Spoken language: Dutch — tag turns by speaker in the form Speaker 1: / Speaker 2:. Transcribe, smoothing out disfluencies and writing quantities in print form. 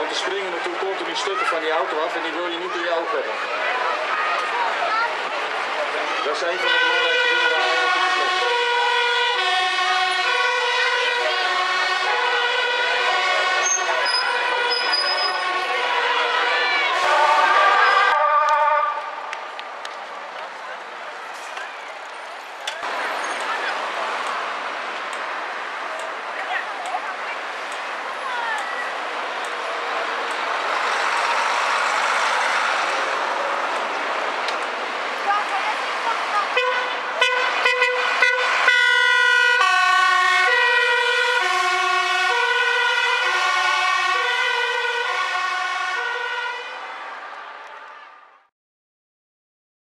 Speaker 1: Want er springen natuurlijk continu stukken van die auto af en die wil je niet in je oog hebben. Dat is een van de